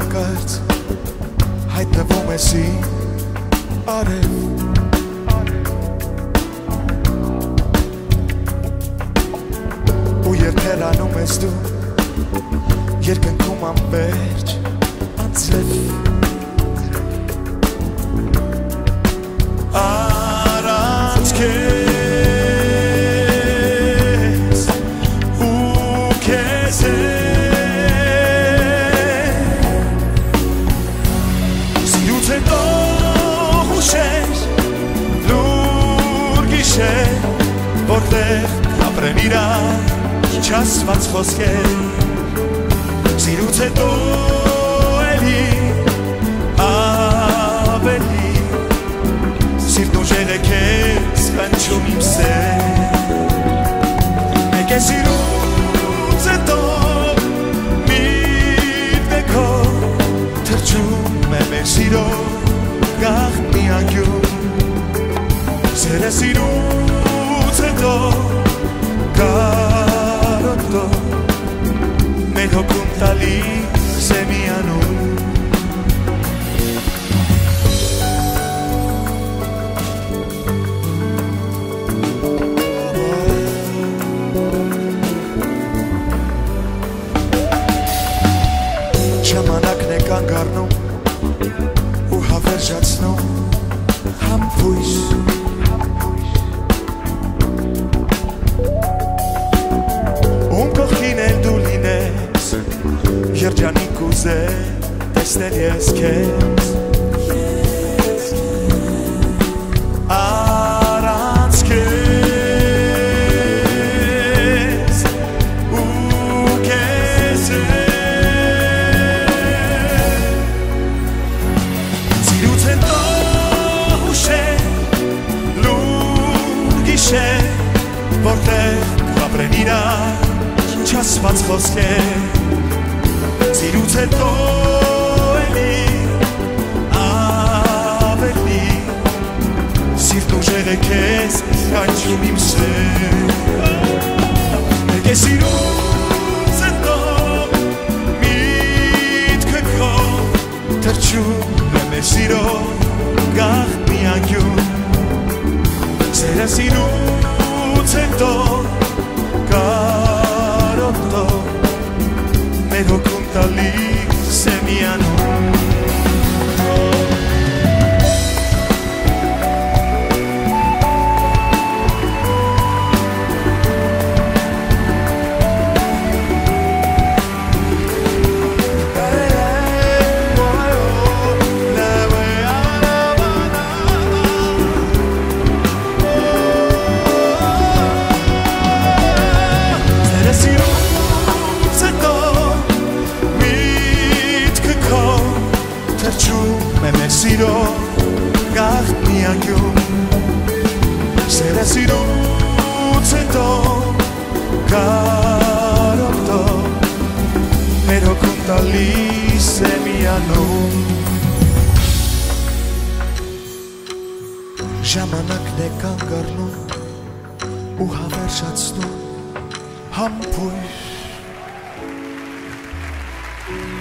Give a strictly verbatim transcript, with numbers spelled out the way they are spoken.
հանկարծ հայտնվում ես իմ արև ու երթերանում ես դու երկնքում անվերջ անձրև առանց քեզ ու քեզ սիրուց հետո հուշեր լուր գիշեր որտեղ ապրեն իրար չասված խոսքեր սիրուց հետո էլի ավելի սիրտ ուժեղ է քեզ կանչում իմ սեր մեկ է սիրուց հետո միտքը քո թրջում է մեր սիրո գաղտնի անկյուն սերը սիրուց հետո կարոտո մեր հոգում տալիս է միանում ժամանակն է կանգ առնում ու հավերժացնում համբույս երջանիկ ուզե տեսնել ես քեզ առանց քեզ ու քեզ սիրուց հետո հուշեր լուր գիշեր որտեղ ապրեն իրար չասված խոսքեր սիրուց հետո էլի ավելի սիրտ ուժեղ է քեզ կանչում իմ սեր մեկ է սիրուց հետո միտքը քո թրջում է մեր սիրո գաղտնի անկյուն սերը սիրուց հետո կարոտո մեր հոգում տալիս է միանում սիրո գաղտնի անկյուն սերը սիրուց հետո կարոտո մեր հոգում տալիս է միանում ժամանակն է կանգ առնում ու հավերժացնում համբույր